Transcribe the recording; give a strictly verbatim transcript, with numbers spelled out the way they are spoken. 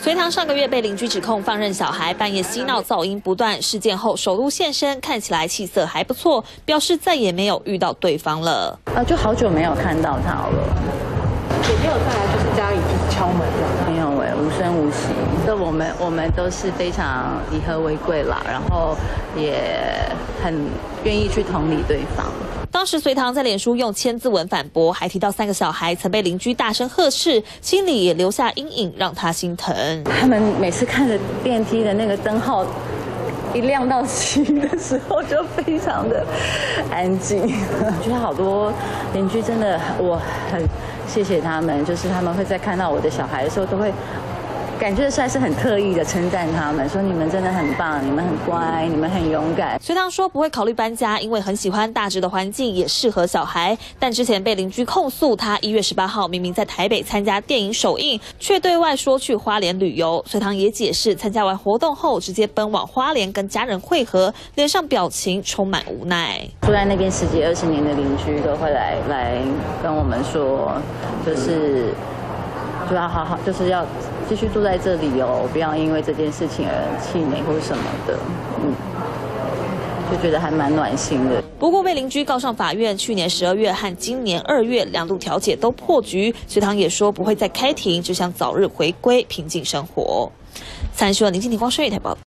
隋唐上个月被邻居指控放任小孩半夜嬉闹，噪音不断。事件后首度现身，看起来气色还不错，表示再也没有遇到对方了。 啊，就好久没有看到他了， 也没有再来就是家里去敲门的， 没有哎，无声无息。这我们我们都是非常以和为贵啦，然后也很愿意去同理对方。 当时隋唐在脸书用千字文反驳，还提到三个小孩曾被邻居大声呵斥，心里也留下阴影，让他心疼。 他们每次看着电梯的那个灯号一亮到七的时候，就非常的安静。我觉得好多邻居真的，我很谢谢他们，就是他们会在看到我的小孩的时候，都会。 感觉出来是很特意的称赞他们，说你们真的很棒，你们很乖，你们很勇敢。 隋唐说不会考虑搬家，因为很喜欢大直的环境，也适合小孩。但之前被邻居控诉，他一月十八号明明在台北参加电影首映，却对外说去花莲旅游。隋唐也解释，参加完活动后直接奔往花莲跟家人会合，脸上表情充满无奈。 住在那边十几二十年的邻居都会来来跟我们说，就是就要好好，就是要。 继续住在这里哦，不要因为这件事情而气馁或什么的，嗯，就觉得还蛮暖心的。 不过被邻居告上法院，去年十二月和今年二月两度调解都破局，隋唐也说不会再开庭，只想早日回归平静生活。三十万林静庭光生台报。